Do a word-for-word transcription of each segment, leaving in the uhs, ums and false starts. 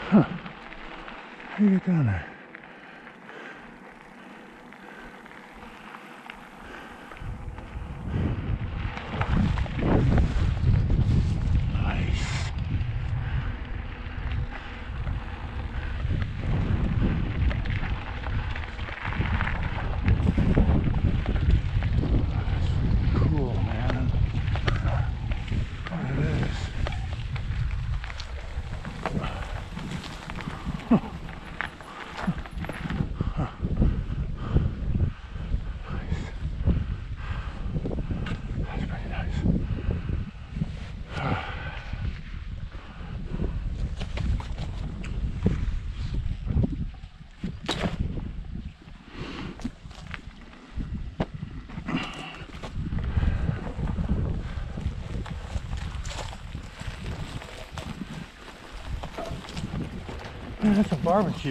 Huh. How do you get down there? Nice. That's cool, man. Look at this. Man, that's a barbecue.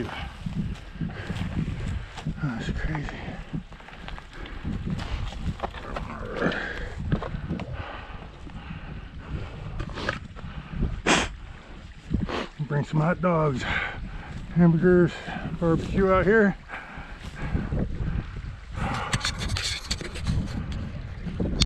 Oh, that's crazy. Bring some hot dogs, hamburgers, barbecue out here.